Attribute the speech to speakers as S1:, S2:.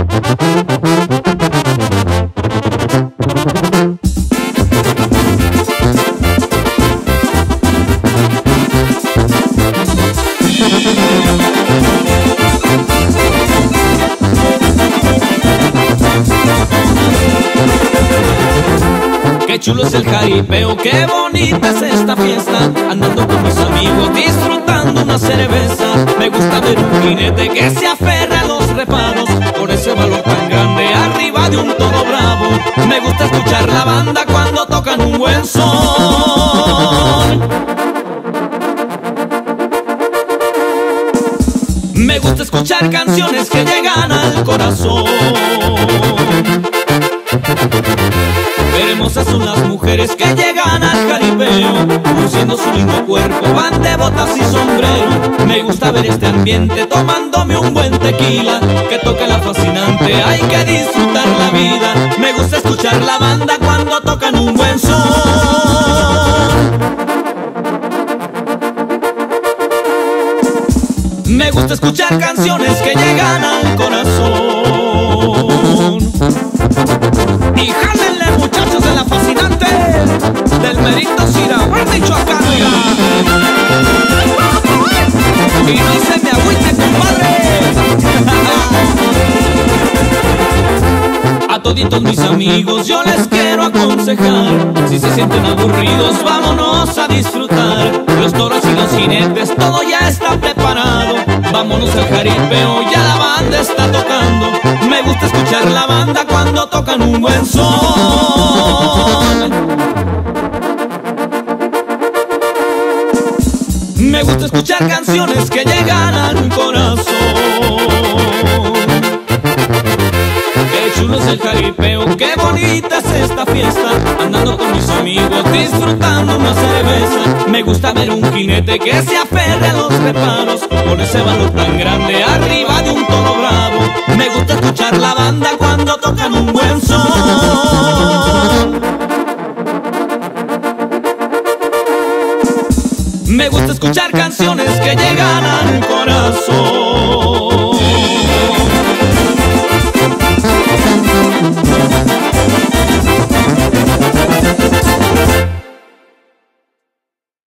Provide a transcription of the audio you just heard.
S1: Qué chulo es el jaripeo, qué bonita es esta fiesta, andando con mis amigos, disfrutando una cerveza. Me gusta ver un jinete que se aferra a los reparos, por ese valor tan grande, arriba de un toro bravo. Me gusta escuchar la banda cuando tocan un buen son. Me gusta escuchar canciones que llegan al corazón. Hermosas son las mujeres que llegan al jaripeo, luciendo su lindo cuerpo, van de botas y sombrero. Me gusta ver este ambiente tomándome un buen tequila, que toca la fascinante, hay que disfrutar la vida. Me gusta escuchar la banda cuando tocan un buen son. Me gusta escuchar canciones que llegan al corazón. Y jálenle, muchachos de la fascinante, del merito Sirahua, Michoacán. Y no se me agüite, compadre. A toditos mis amigos yo les quiero aconsejar, si se sienten aburridos, vámonos a disfrutar. Los toros y los jinetes, todo ya está preparado. Vámonos al jaripeo, ya la banda está tocando. Me gusta escuchar la banda cuando tocan un buen son. Me gusta escuchar canciones que llegan al corazón. Qué chulo es el jaripeo, qué bonita es esta fiesta, andando con mis amigos, disfrutando una cerveza. Me gusta ver un jinete que se aferre a los reparos, con ese valor tan grande, arriba de un toro bravo. Me gusta escuchar la banda cuando tocan un buen son. Me gusta escuchar canciones que llegan al corazón.